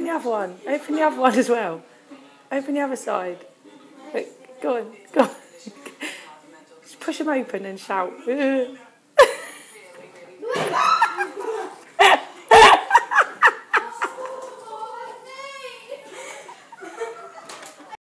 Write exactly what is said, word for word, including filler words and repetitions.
Open the other one. Open the other one as well. Open the other side. Go on, go on. Just push them open and shout.